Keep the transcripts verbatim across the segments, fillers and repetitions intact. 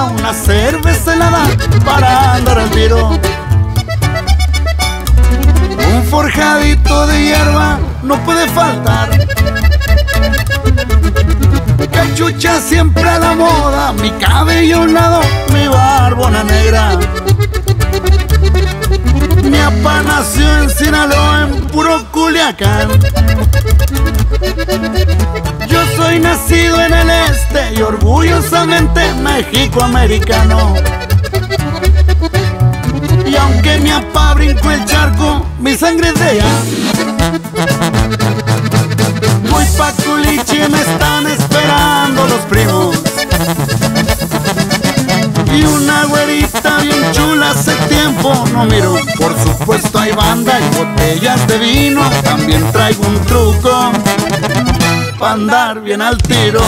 una cerveza helada para andar al tiro. Un forjadito de hierba no puede faltar. Cachucha siempre a la moda, mi cabello a un lado, mi barbona negra. Mi papá nació en Sinaloa, en puro Culiacán. Yo soy nacido en el este y orgullosamente mexicoamericano. Y aunque mi papá brincó el charco, mi sangre es de allá. Voy pa' Culichi, me están esperando los primos. Y una güerita bien chula, hace tiempo no miro. Por supuesto hay banda y botellas de vino. También traigo un truco pa' andar bien al tiro.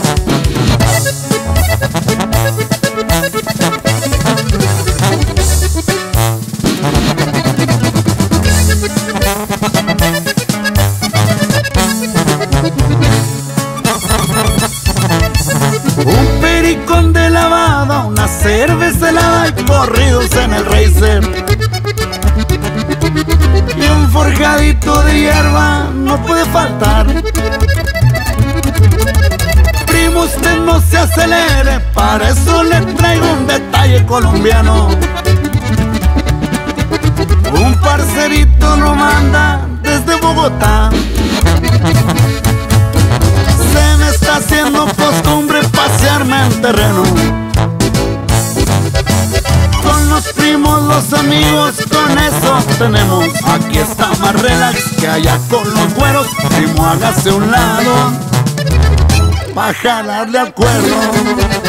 Un pericón de lavada, una cerveza helada y corridos en el racer. Y un forjadito de hierba no puede faltar. Primo, usted no se acelere, para eso le traigo un detalle colombiano. Un parcerito lo manda desde Bogotá. Se me está haciendo costumbre pasearme en terreno. Con los primos, los amigos, con eso tenemos. Aquí está más relax que allá con los güeros. Primo, hágase un lado pa' jalarle al cuerno.